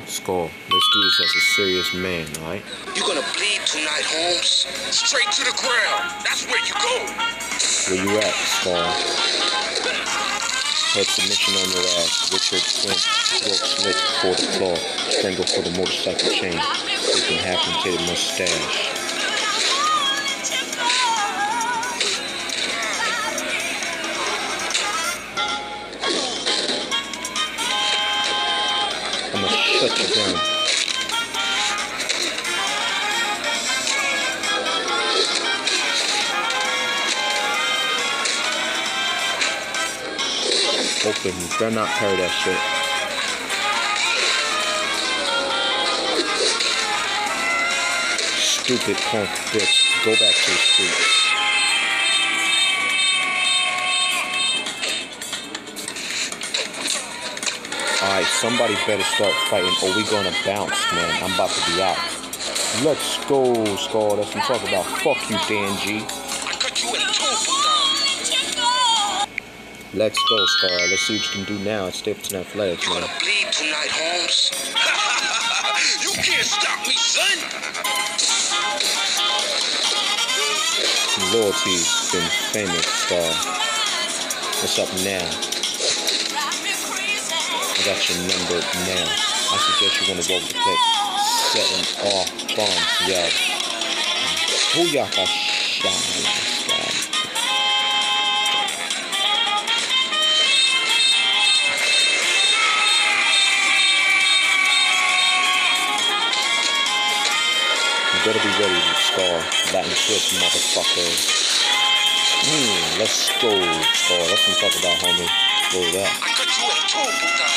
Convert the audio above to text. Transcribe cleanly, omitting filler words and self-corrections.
Skull, let's do this as a serious man, alright? You're gonna bleed tonight, Holmes. Straight to the ground. That's where you go. Where you at, Skull? Head submission on your ass. Richard Flint, throat slit for the claw. Strangle for the motorcycle chain. With a half-intated mustache. I'ma shut you down. Open, you better not carry that shit. Stupid punk bitch. Go back to the streets. Alright, somebody better start fighting or we gonna bounce, man. I'm about to be out. Let's go, Skull. That's what I'm talking about. Fuck you, Dan G. Let's go, Scar. Let's see what you can do now at Stapleton Athletics, man. You're gonna bleed tonight, Holmes. You can't stop me, son. Loyalty's been famous, Scar. What's up now? I got your number now. I suggest you want to go over the clip. Setting off bombs, yo. Booyaka shot. You better be ready to Scar. Latin twist, motherfucker. Let's go, Scar. That's what I'm talking about, homie. Go with that. I cut you in two,